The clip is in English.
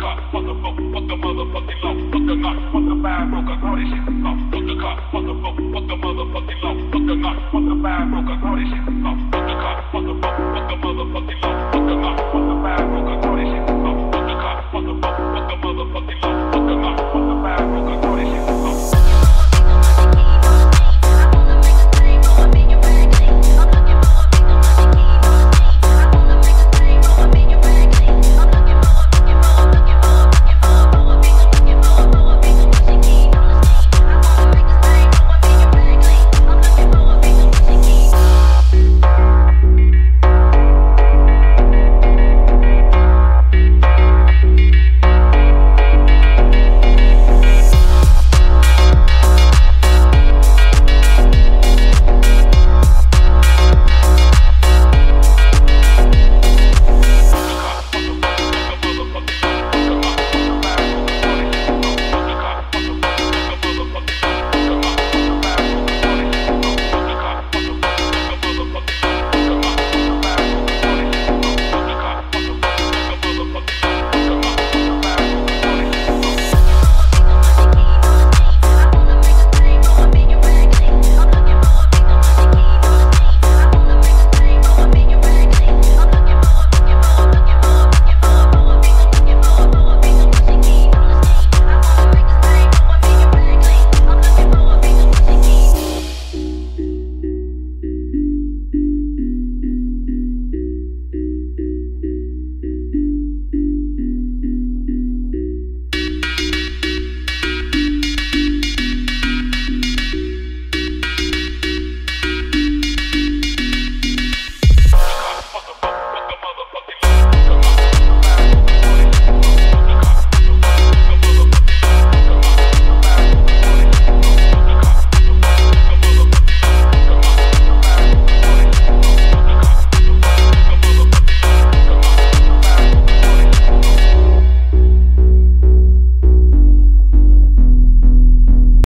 car, fuck the book, fuck the motherfucking law, fuck the knock, fuck the fire broker, all this shit is off. Fuck the car, fuck the book, fuck the motherfucking law, fuck the knock, fuck the fire broker, all this shit is off. Fuck the car, fuck the book, fuck the motherfucking law, fuck the knock, fuck the fire broker, all this shit is off.